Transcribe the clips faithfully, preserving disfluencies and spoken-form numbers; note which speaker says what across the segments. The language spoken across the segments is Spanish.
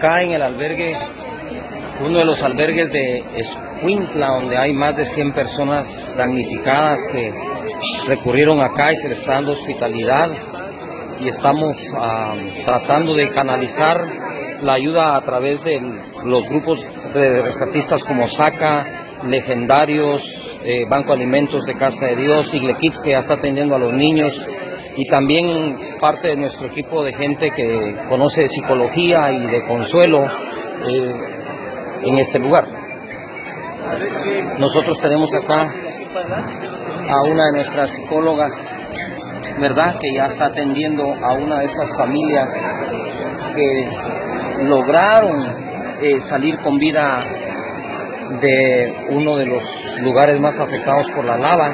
Speaker 1: Acá en el albergue, uno de los albergues de Escuintla, donde hay más de cien personas damnificadas que recurrieron acá y se les está dando hospitalidad, y estamos uh, tratando de canalizar la ayuda a través de los grupos de rescatistas como SACA, Legendarios, eh, Banco Alimentos de Casa de Dios, Igle Kids, que ya está atendiendo a los niños, y también parte de nuestro equipo de gente que conoce de psicología y de consuelo eh, en este lugar. Nosotros tenemos acá a una de nuestras psicólogas, ¿verdad?, que ya está atendiendo a una de estas familias que lograron eh, salir con vida de uno de los lugares más afectados por la lava.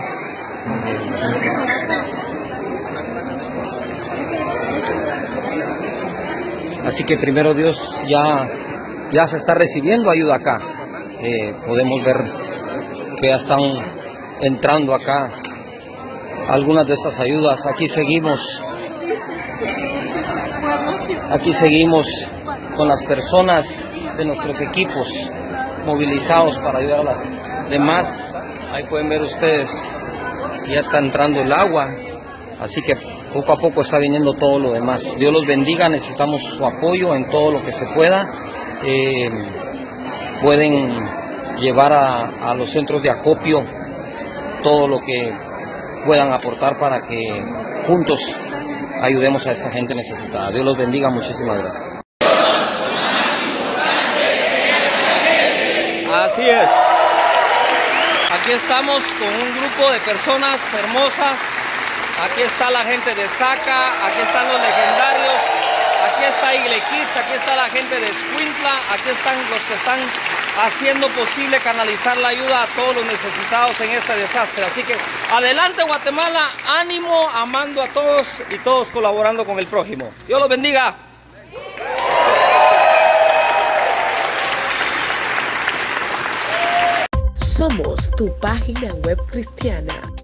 Speaker 1: Así que primero Dios, ya, ya se está recibiendo ayuda acá. Eh, podemos ver que ya están entrando acá algunas de estas ayudas. Aquí seguimos, aquí seguimos con las personas de nuestros equipos movilizados para ayudar a las demás. Ahí pueden ver ustedes, ya está entrando el agua, así que poco a poco está viniendo todo lo demás. Dios los bendiga, necesitamos su apoyo en todo lo que se pueda. Eh, pueden llevar a, a los centros de acopio todo lo que puedan aportar para que juntos ayudemos a esta gente necesitada. Dios los bendiga, muchísimas gracias. Así es. Aquí estamos con un grupo de personas hermosas. Aquí está la gente de SACA, aquí están los Legendarios, aquí está Igle Kids, aquí está la gente de Escuintla, aquí están los que están haciendo posible canalizar la ayuda a todos los necesitados en este desastre. Así que adelante Guatemala, ánimo, amando a todos y todos colaborando con el prójimo. Dios los bendiga.
Speaker 2: Somos tu página web cristiana.